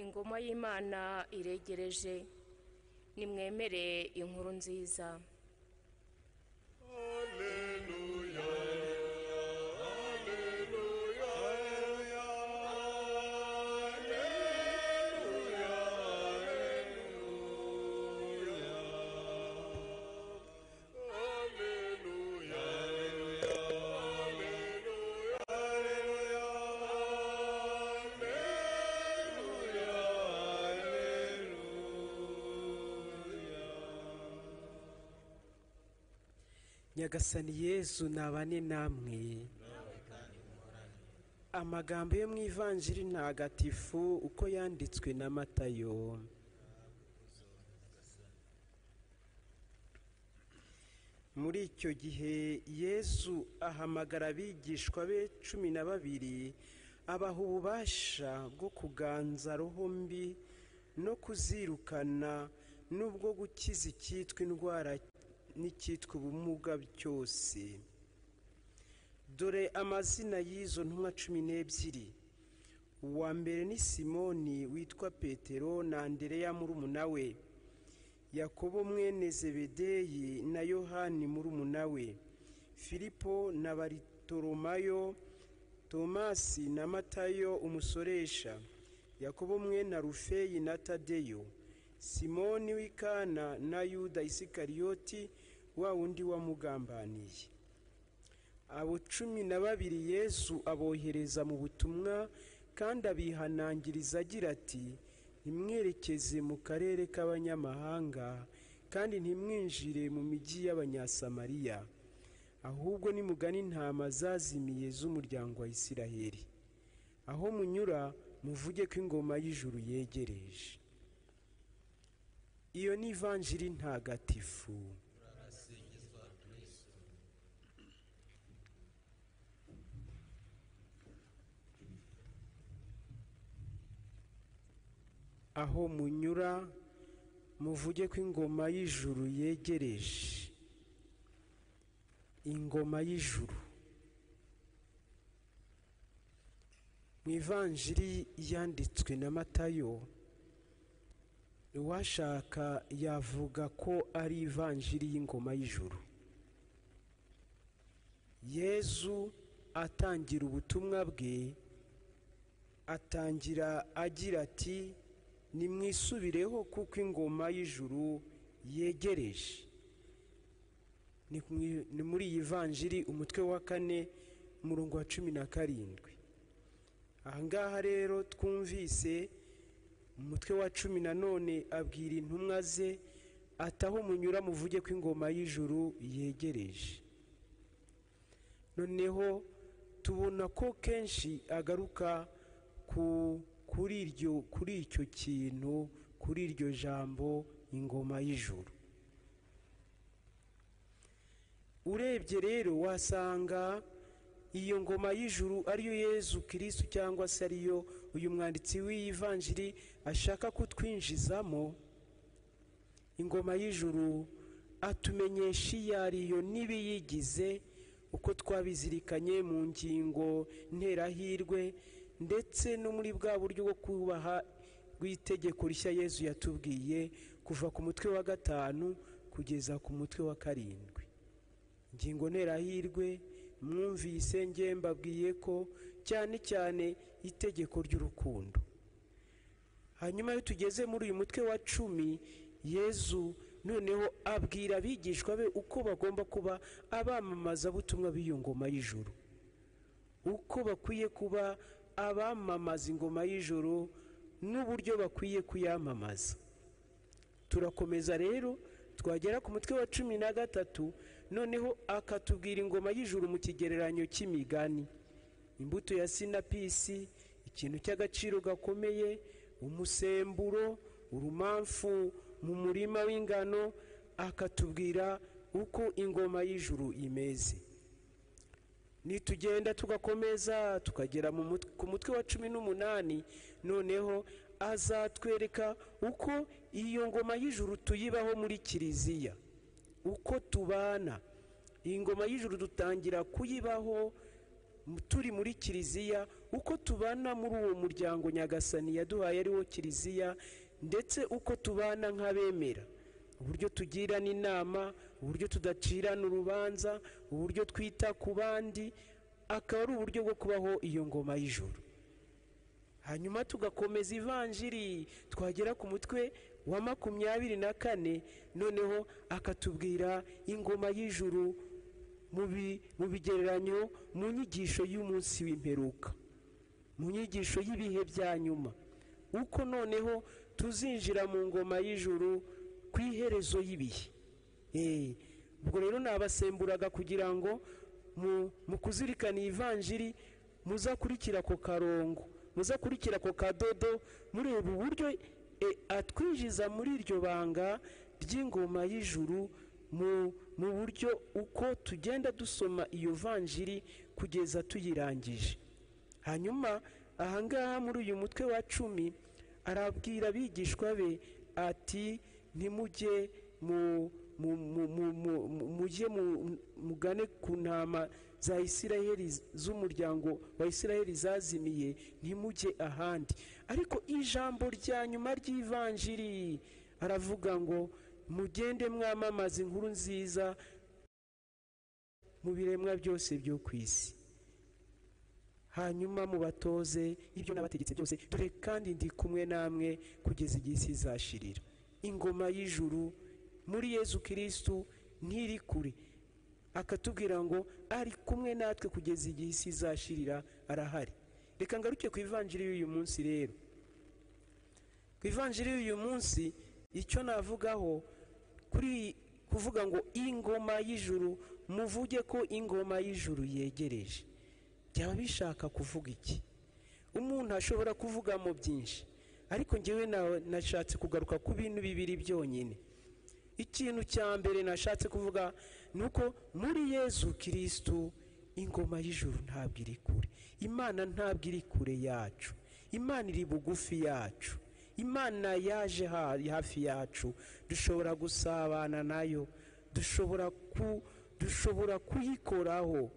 ingoma y'Imana iregereje, nimwemere inkuru nziza. Nyagasani Yesu nabane namwe. Amagambo yo mu Ivanjiri ntagatifu uko yanditswe na Matayo. Muri icyo gihe Yesu ahamagara abigishwa be 12, abaha ububasha bwo kuganza roho mbi no kuzirukana, n'ubwo gukiza icyitwa indwara n'icyitwa ubumuga cyose. Dore amazina y'izo ntumwa 12. Uwa mbere ni Simoni witwa Petero na Andereya murumuna we, Yakobo mwene Zebedeyi na Yohani murumuna we, Filipo na Baritolomayo, Tomasi na Matayo umusoresha, Yakobo mwene Alufeyi na Tadeyo, Simoni w'Ikana na Yuda Isikariyoti wa wundi wamugambaniye. Abo 12 Yesu abohereza mu butumwa kandi abihanangiriza agira ati, ntimwerekeze mu karere k'abanyamahanga kandi ntimwinjire mu migi y'Abanyasamariya, ahubwo nimugane intama zazimiye z'umuryango wa Isiraheli. Aho munyura muvuge ko ingoma y'ijuru yegereje. Iyo ni Ivanjiri ntagatifu. Aho munyura muvuge ko ingoma y'ijuru yegereje. Ingoma y'ijuru. Mu Ivanjiri yanditswe na Matayo, uwashaka yavuga ko ari Ivanjiri y'ingoma y'ijuru. Yesu atangira ubutumwa bwe atangira agira ati, nimwisubireho kuko ingoma y'ijuru yegereje. Ni muri iyi Ivanjiri umutwe wa 4 umurongo wa 17. Ahangaha rero twumvise umutwe wa 10 nanone abwira intumwa ze ataho munyura muvuge ko ingoma y'ijuru yegereje. Noneho tubona ko kenshi agaruka kuri icyo kintu, kuri iryo jambo ingoma y'ijuru. Urebye rero wasanga iyo ngoma y'ijuru ariyo Yesu Kristo cyangwa se ariyo uyu mwanditsi w'Ivanjiri ashaka kutwinjizamo. Ingoma y'ijuru atumenyesha iyo ariyo n'ibiyigize, uko twabizirikanye mu ngingo nterahirwe, ndetse no muri bwa buryo bwo kubaha rw'itegeko rishya Yesu yatubwiye kuva ku mutwe wa 5 kugeza ku mutwe wa 7. Ingingo nterahirwe mwumvise nge mbabwiye ko cyane cyane itegeko ry'urukundo. Hanyuma iyo tugeze muri uyu mutwe wa 10, Yesu noneho abwira abigishwa be uko bagomba kuba abamamaza butumwa b'iyo ngoma y'ijuru, uko bakwiye kuba abamamaza ingoma y'ijuru n'uburyo bakwiye kuyamamaza. Turakomeza rero twagera ku mutwe wa 13, noneho akatubwira ingoma y'ijuru mu kigereranyo cy'imigani. Imbuto ya sinapisi, ikintu cy'agaciro gakomeye, umusemburo, urumamfu mu murima w'ingano, akatubwira uko ingoma y'ijuru imeze. Nitugenda tugakomeza tukagera ku mutwe wa 18, noneho azatwereka uko iyo ngoma y'ijuru tuyibaho muri kiliziya, uko tubana. Ingoma y'ijuru dutangira kuyibaho turi muri kiliziya, uko tubana muri uwo muryango nyagasani yaduhaye ari wo kiliziya, ndetse uko tubana nk'abemera, uburyo tugirana inama, uburyo tudacirana urubanza, uburyo twita ku bandi, akaba ari uburyo bwo kubaho iyo ngoma y'ijuru. Hanyuma tugakomeza ivanjiri, twagera ku mutwe wa 24, noneho akatubwira ingoma y'ijuru mu bigereranyo, mu nyigisho y'umunsi w'imperuka, mu nyigisho y'ibihe bya nyuma, uko noneho tuzinjira mu ngoma y'ijuru ku iherezo y'ibihe. Ubwo rero nabasemburaga kugira ngo mu kuzirikana ivanjiri muzakurikira ko karongo, muzakurikira ko kadodo, mureba uburyo atwinjiza muri iryo banga ry'ingoma y'ijuru mu buryo uko tugenda dusoma iyo vanjiri kugeza tuyirangije. Hanyuma ahangaha muri uyu mutwe wa 10 arabwira abigishwa be ati ntimujye mujye mugane ku ntama za Isiraheli, z'umuryango wa Isiraheli zazimiye, ntimujye ahandi. Ariko ijambo rya nyuma ry'ivanjiri aravuga ngo mugende mwamamaza inkuru nziza mu biremwa byose byo ku isi, hanyuma mubatoze ibyo nabategetse byose, dore kandi ndi kumwe namwe kugeza igihe isi izashirira. Ingoma y'ijuru muri Yezu Kristu ntiri kure, akatubwira ngo ari kumwe natwe kugeza igihe isi izashirira, arahari. Reka ngaruke ku ivanjiri y'uyu munsi rero. Ku ivanjiri y'uyu munsi icyo navugaho kuri kuvuga ngo ingoma y'ijuru, muvuge ko ingoma y'ijuru yegereje, byaba bishaka kuvuga iki? Umuntu ashobora kuvugamo byinshi, ariko njyewe nashatse kugaruka ku bintu bibiri byonyine. Ikintu cya mbere nashatse kuvuga nuko muri Yezu Kristu ingoma y'ijuru ntabwo iri kure. Imana ntabwo iri kure yacu, Imana iri bugufi yacu, Imana yaje hafi yacu, dushobora gusabana nayo, dushobora kuyikoraho,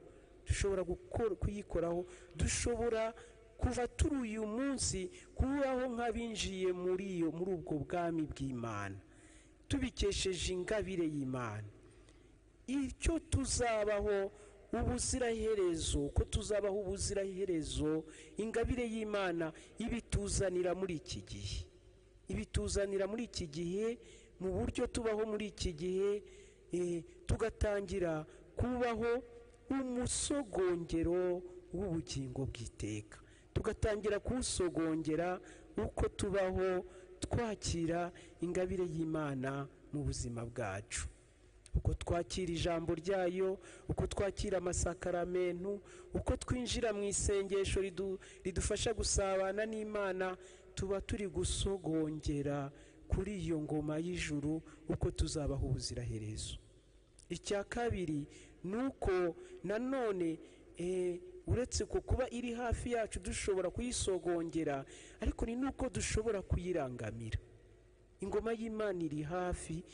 dushobora kuva turi uyu munsi kubaho nk'abinjiye muri ubwo bwami bw'Imana, tubikesheje ingabire y'Imana. Icyo tuzabaho ubuziraherezo, ko tuzabaho ubuziraherezo, ingabire y'Imana ibituzanira muri iki gihe, ibituzanira muri iki gihe, mu buryo tubaho muri iki gihe, tugatangira kubaho umusogongero w'ubugingo bw'iteka, tugatangira kuwusogongera uko tubaho twakira ingabire y'Imana mu buzima bwacu, uko twakira ijambo ryayo, uko twakira amasakaramentu, uko twinjira mu isengesho ridufasha gusabana n'Imana, tuba turi gusogongera kuri iyo ngoma y'ijuru uko tuzabaho ubuziraherezo. Icya kabiri nuko nanone uretse ko kuba iri hafi yacu dushobora kuyisogongera, ariko ni nuko dushobora kuyirangamira. Ingoma y'Imana iri hafi,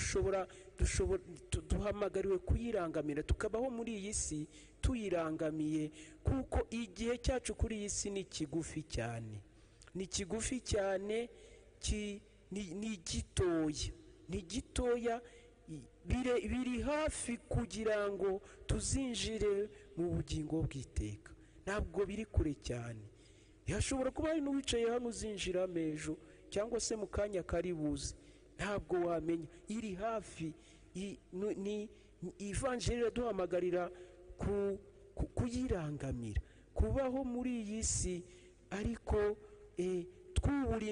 duhamagariwe kuyirangamira, tukabaho muri iyi si tuyirangamiye, kuko igihe cyacu kuri iyi si ni kigufi cyane, ni kigufi cyane, ni gitoya, biri hafi kugira ngo tuzinjire mu bugingo bw'iteka, ntabwo biri kure cyane. Hashobora kuba hari n'uwicaye hano uzinjira ejo cyangwa se mu kanya kari buze, ntabwo wamenya, iri hafi. Ni ivanjiri iraduhamagarira kuyirangamira, kubaho muri iyi si, ariko twubura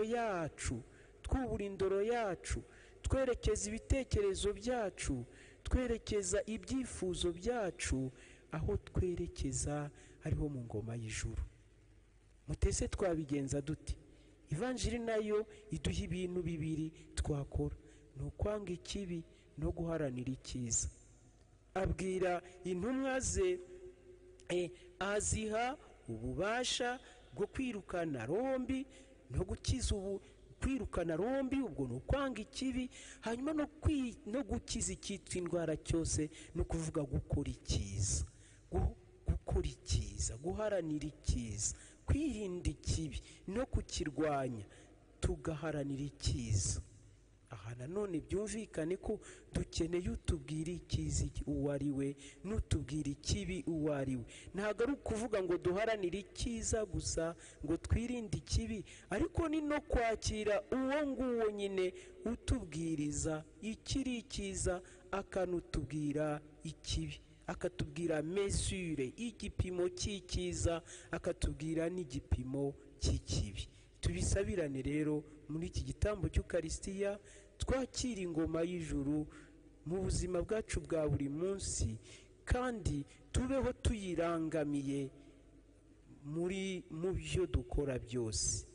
indoro yacu, twerekeza ibitekerezo byacu, twerekeza ibyifuzo byacu aho twerekeza hariho mu ngoma y'ijuru. Mutese twabigenza dute? Ivanjiri nayo iduha ibintu bibiri twakora, ni ukwanga ikibi no guharanira icyiza. Abwira intumwa ze, aziha ububasha bwo kwirukana rombi no gukiza kwirukana rombi, ubwo ni ukwanga ikibi, hanyuma no gukiza icyitwa indwara cyose, no kuvuga gukora icyiza. gukora icyiza, guharanira icyiza, kwirinda ikibi no kukirwanya, tugaharanira icyiza. Aha nanone byumvikane ko dukeneye utubwira icyiza uwo ari we n'utubwira ikibi uwo ari we. Ntabwo ari ukuvuga ngo duharanire icyiza gusa, ngo twirinde ikibi, ariko ni no kwakira uwo nguwo nyine utubwiriza ikiri icyiza, akanutubwira ikibi, akatubwira mesure, igipimo cy'icyiza, akatubwira n'igipimo cy'ikibi. Tubisabirane rero muri iki gitambo cy'Ukarisitiya, twakira ingoma y'ijuru mu buzima bwacu bwa buri munsi, kandi tubeho tuyirangamiye mu byo dukora byose.